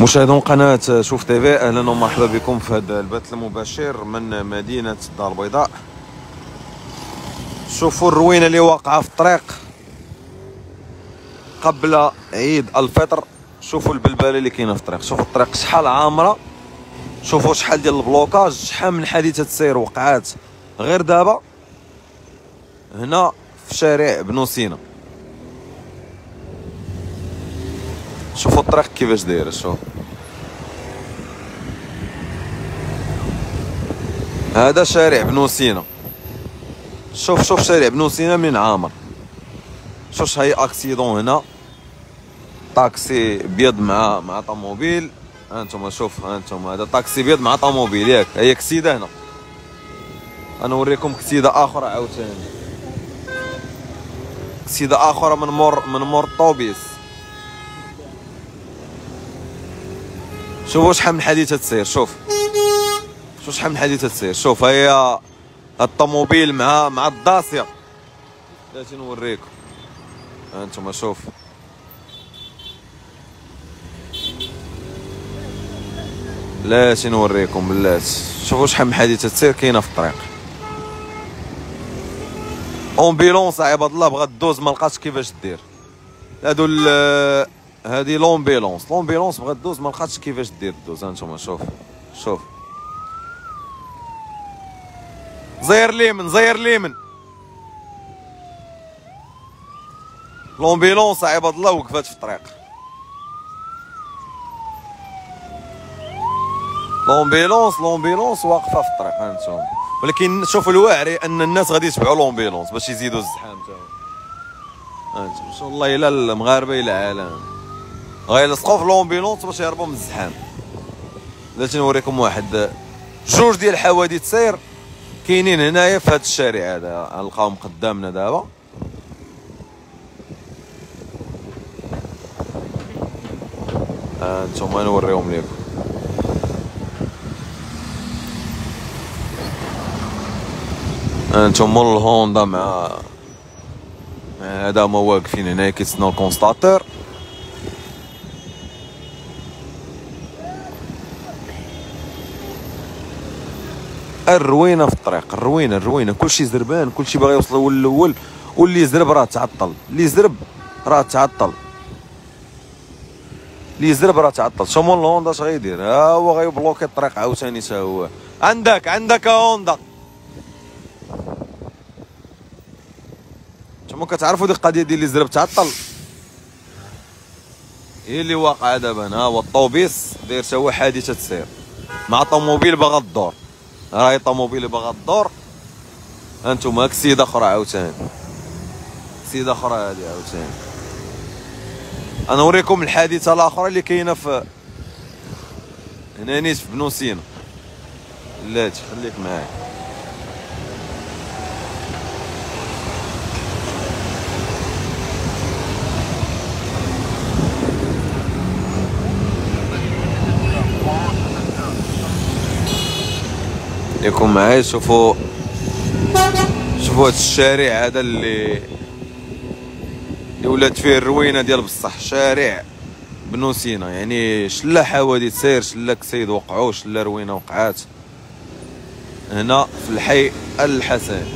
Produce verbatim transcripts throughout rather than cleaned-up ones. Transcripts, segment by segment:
مشاهدون قناة شوف تيفي، اهلا ومرحبا بكم في هذا البث المباشر من مدينة الدار البيضاء. شوفوا الروينة اللي واقعة في الطريق قبل عيد الفطر. شوفوا البلبلة اللي كاينة في الطريق، شوفوا الطريق شحال عامرة، شوفوا شحال ديال البلوكاج، شحال من حادثة سير وقعات غير دابا هنا في شارع بنو سينا. شوفوا الطريق كيفاش دايره، شوف هذا شارع بنو سينا. شوف شوف شارع بنو سينا من عامر. شوف هاي اكسيدون هنا، طاكسي بيض مع مع طوموبيل. هانتوما شوف، هانتوما هذا طاكسي بيض مع طوموبيل ياك. هي كسيده هنا، غنوريكم كسيده اخرى عاوتاني، كسيده اخرى من مور من مور الطوبيس. شوفوا شحال من حادثه تسير، شوف شوف شحال من حادثه تسير. شوف هي الطوموبيل مع مع الداسيه. بلاتي نوريكم، هانتوما شوف بلاتي نوريكم بلاتي. شوفوا شحال من حادثه تسير كاينه في الطريق. امبيلونس عباد الله بغات دوز ما لقاتش كيفاش دير. هادو هادي لومبيلونس، لومبيلونس بغات دوز ما لقاتش كيفاش دير دوز. هانتوما شوف شوف زير ليمن زير ليمن. لومبيلونس عباد الله وقفات في الطريق، لومبيلونس لومبيلونس واقفه في الطريق. هانتوما ولكن شوفوا الواعري ان الناس غادي يتبعوا لومبيلونس باش يزيدوا الزحام تاعهم. هانتوما شوف والله الا المغاربه الا العالم غيلصقوا في لومبيلونس باش يهربوا من الزحام. بلاتي نوريكم واحد جوج ديال الحوادث سير كاينين هنايا في هذا الشارع هذا، غنلقاهم قدامنا دابا. هانتوما نوريهم لكم. هانتوما الهوندا مع هذا هما واقفين هنايا كيتسناو الكونستاتور. الروينه في الطريق، الروينه الروينه كلشي زربان، كلشي باغي يوصل الاول الاول، واللي يزرب راه تعطل، اللي يزرب راه تعطل، اللي يزرب راه تعطل. شوفوا الهوندا اش غيدير، ها هو غيبلوكي الطريق عاوتاني. تا هو عندك عندك هوندا. نتوما كتعرفوا ديك القضيه ديال اللي زرب تعطل هي اللي واقعه دابا. ها هو الطوبيس داير تا هو حادثه سير مع طوموبيل باغا الدور. راهي طوموبيل باغا الدور. هانتوما كسيده اخرى عاوتاني، كسيده اخرى هادي عاوتاني. انا نوريكم الحادثه الاخرى اللي كاينه في هنا نيت في بنو سينا. بلاتي خليك معايا. يكون معايا. شوفوا شوفوا هذا الشارع هذا اللي اللي ولات فيه الروينه ديال بصح، شارع بنو سينا. يعني شلا حوادث سير، شلا كسيد وقعوا، شلا روينه وقعات هنا في الحي الحسن.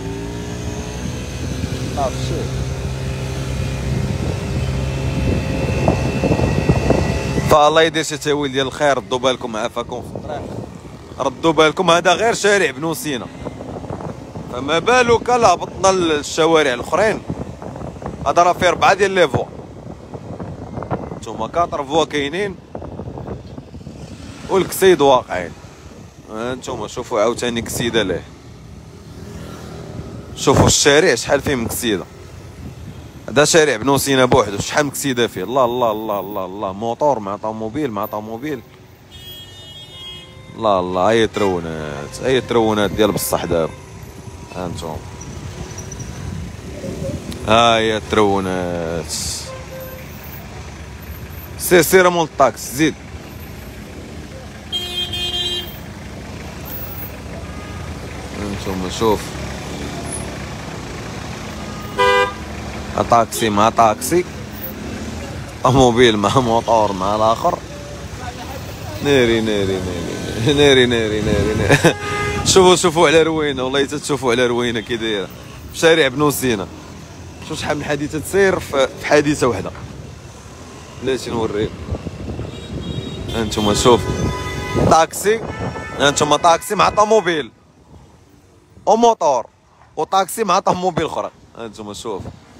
فالله يدير شي تاويل ديال الخير. ردوا بالكم عافاكم في الطريق، ردوا بالكم. هذا غير شارع بنو سينا، فما بالك لا هبطنا للشوارع الاخرين. هذا راه فيه ربعه ديال لي فوا، نتوما كاطر فوا كاينين والكسيد واقعين. هانتوما شوفوا عاوتاني كسيده ليه. شوفوا الشارع شحال فيه من كسيده. هذا شارع بنو سينا بوحدو شحال من كسيده فيه. الله الله الله الله الله، موطور مع طوموبيل مع طوموبيل. الله الله، هي ترونات، هي ترونات ديال بصح دابا. هانتوما ها هي ترونات. سير سير مول الطاكس زيد. هانتوما شوف طاكسي مع طاكسي، طوموبيل مع موطور مع الاخر. ناري ناري ناري ناري ناري ناري ناري شوفوا شوفوا على روينه، والله تتشوفوا على روينه كي دايره في شارع بنو سينا. شوف شحال من حادثه تسير في حادثه وحده. بلاتي نوريك هانتوما. شوف طاكسي، هانتوما طاكسي مع طوموبيل او موطور، وطاكسي مع طوموبيل اخرى. هانتوما شوف،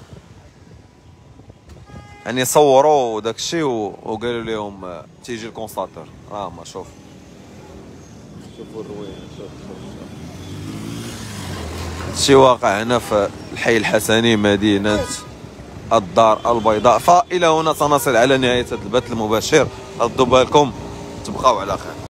يعني صوروا داكشي وقالوا لهم تيجي الكونستاتور. راه ما شوف شوفوا الروينه. شوف شوف هادشي واقع هنا في الحي الحسني مدينه الدار البيضاء. فإلى هنا سنصل على نهايه هذا البث المباشر. ردوا بالكم، تبقاو على خير.